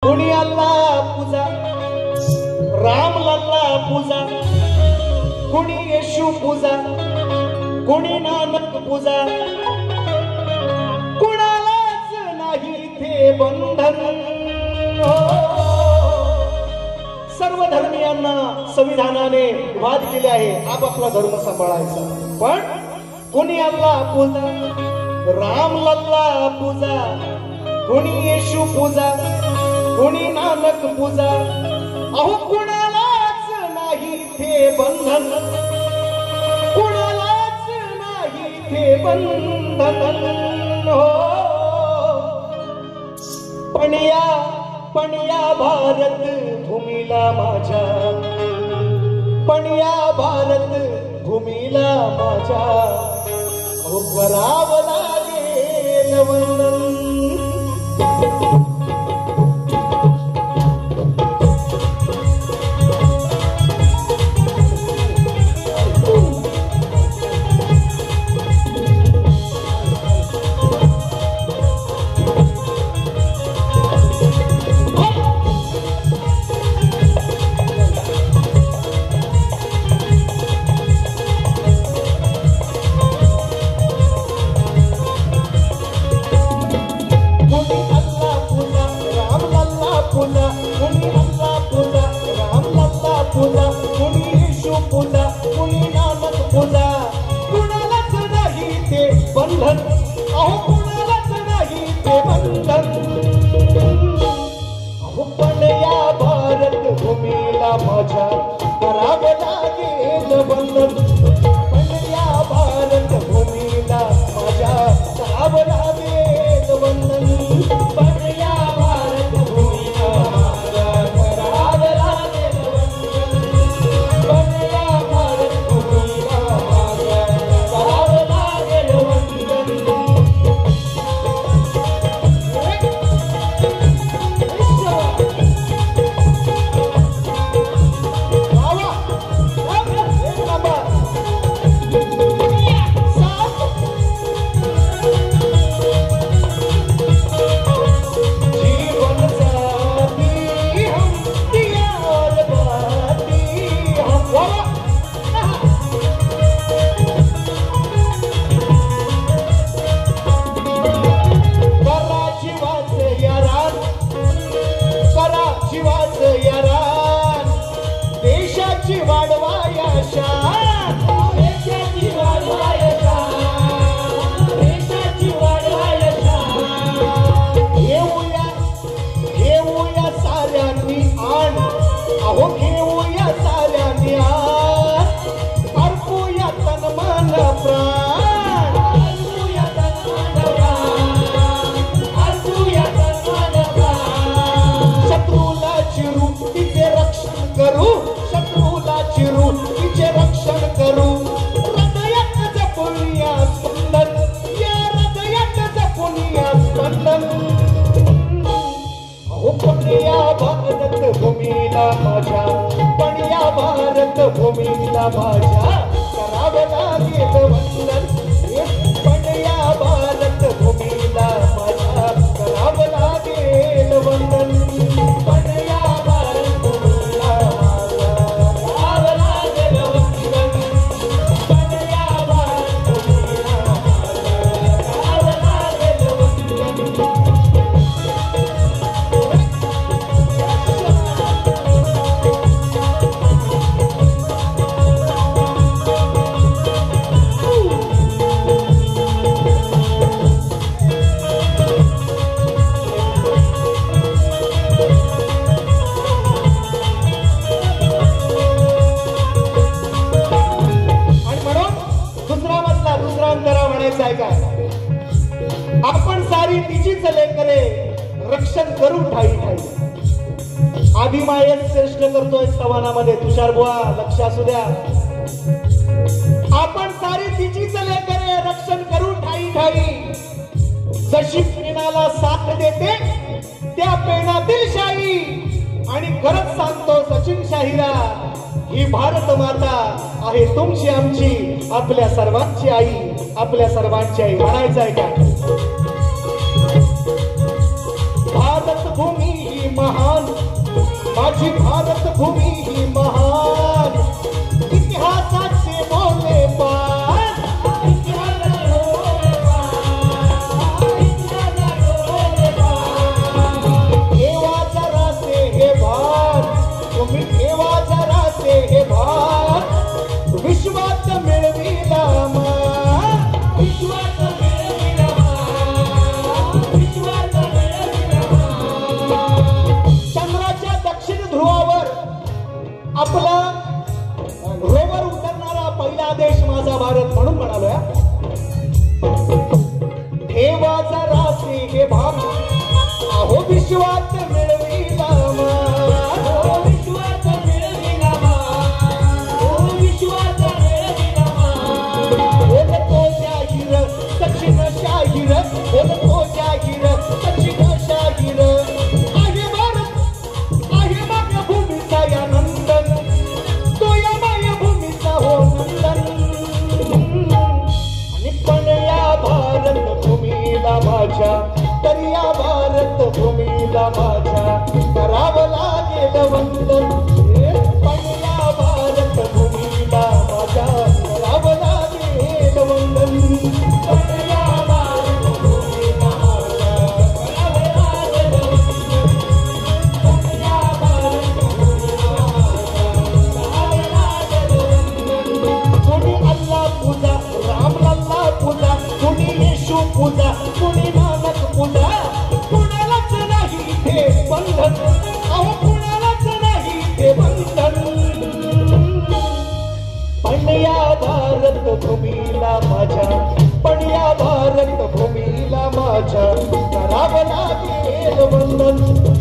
कुणी अल्लाह पूजा, राम लल्ला पूजा, कुणी येशू पूजा, कुणी नानक पूजा, कुणालाच नाही ते बंधन। सर्व धर्मियांना संविधानाने वाद केले आहे आपापला धर्म सांभाळायचा, पण कुणी अल्लाह पूजा, राम लल्ला पूजा, कुणी येशू पूजा, कुणी नानक पूजा, अहो कुणालाच नाही ते बंधन, कुणालाच नाही ते बंधन। हो पण या भारत भूमीला माझ्या, पण या भारत भूमीला माझ्या, हो करावं लागेल वंदन। भूमीला माझ्या करावं लागेल वंदन, पण या भारत भूमीला माझ्या करावं लागेल वंदन, पण या भारत भूमीला माझ्या करावं लागेल वंदन, पण या भारत भूमीला माझ्या करावं लागेल वंदन। आपण सारी तिचीच लेकरे रक्षण करू ठाई ठाई। आदिमायेत श्रेष्ठ करतोय सवानामध्ये तुषार बुवा, लक्ष असू द्या। आपण सारी तिचीच लेकरे रक्षण करू ठाई ठाई। जशी पेनाला साथ देते त्या पेनातील शाही, आणि खरंच सांगतो सचिन शाहीरा, ही भारत माता आहे तुमची आमची, आपल्या सर्वांची आई, आपल्या सर्वांची आई। म्हणायचं आहे का? भारत भूमी ही महा माझी भारत भूमी ही महान इतिहासाचे मोठे पान ठेवा जरासे हे भान तुम्ही ठेवा जरासे हे भान विश्वात मिळविला मान विश्वात मिळविला मान विश्वात मिळविला मान चंद्राच्या दक्षिण ध्रुवावर आपला रोवर उतरणारा पहिला देश माझा भारत म्हणून म्हणालोय ठेवा जरासे हे भान अहो विश्वात मिळविला मान हो विश्वात मिळविला मान हो विश्वात मिळविला मान बोलतो जाहीर दक्षिण शाहीर बोलतो जाहीर दक्षिण शाहीर आहे भारत आहे मायभूमीचा या नंदन तो या मायभूमीचा हो नंदन आणि पण या भारत भूमीला माझ्या तर या भारत भूमीला माझ्या करावं लागेल वंदन पण या भारत भूमीला माझ्या करावं लागेल वंदन पण या भारत भूमीला माझ्या करावं लागेल वंदन पण या भारत भूमीला माझ्या करावं लागेल वंदन कुणी अल्लाह पूजा राम लल्ला पूजा कुणी येशू पूजा कुणी नानक पूजा कुणालाच नाही ते बंधन अहो कुणालाच नाही ते बंधन पण या भारत भूमीला माझ्या पण या भारत भूमीला माझ्या करावं लागेल वंदन